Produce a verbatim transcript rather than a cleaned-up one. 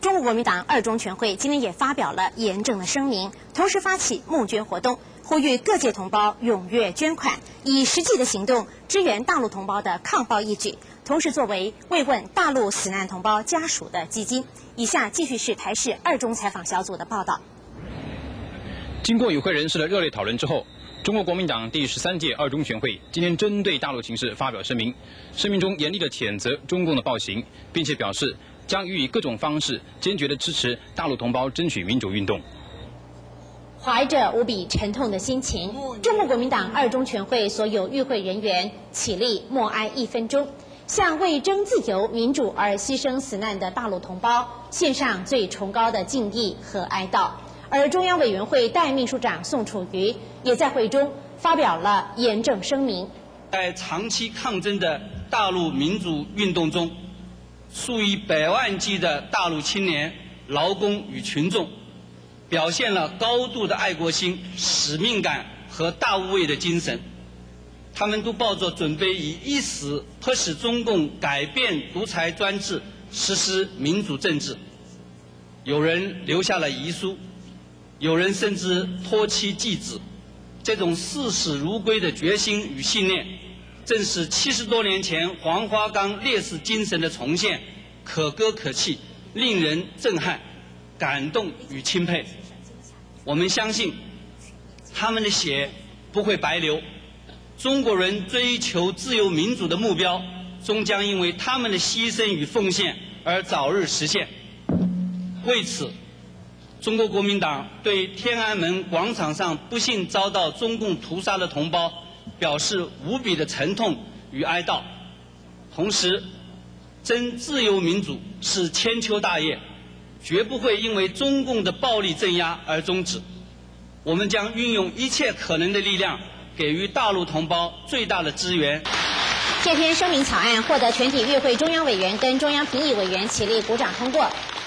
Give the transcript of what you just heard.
中国国民党二中全会今天也发表了严正的声明，同时发起募捐活动，呼吁各界同胞踊跃捐款，以实际的行动支援大陆同胞的抗暴义举，同时作为慰问大陆死难同胞家属的基金。以下继续是台视二中采访小组的报道。 经过与会人士的热烈讨论之后，中国国民党第十三届二中全会今天针对大陆情势发表声明，声明中严厉地谴责中共的暴行，并且表示将予以各种方式坚决地支持大陆同胞争取民主运动。 怀着无比沉痛的心情，中国国民党二中全会所有与会人员起立默哀一分钟，向为争自由民主而牺牲死难的大陆同胞献上最崇高的敬意和哀悼。而中央委员会代秘书长宋楚瑜也在会中发表了严正声明。 在长期抗争的大陆民主运动中，数以百万计的大陆青年、劳工与群众表现了高度的爱国心、使命感和大无畏的精神。他们都抱着准备以一死迫使中共改变独裁专制、实施民主政治。有人留下了遗书，有人甚至托妻祭子。这种视死如归的决心与信念，正是七十多年前黄花岗烈士精神的重现，可歌可泣，令人震撼、感动与钦佩。我们相信，他们的血不会白流，中国人追求自由民主的目标，终将因为他们的牺牲与奉献而早日实现。为此，中国国民党对天安门广场上不幸遭到中共屠杀的同胞表示无比的沉痛与哀悼。同时，争自由民主是千秋大业，绝不会因为中共的暴力镇压而终止。我们将运用一切可能的力量，给予大陆同胞最大的支援。 这篇声明草案获得全体与会中央委员跟中央评议委员起立鼓掌通过。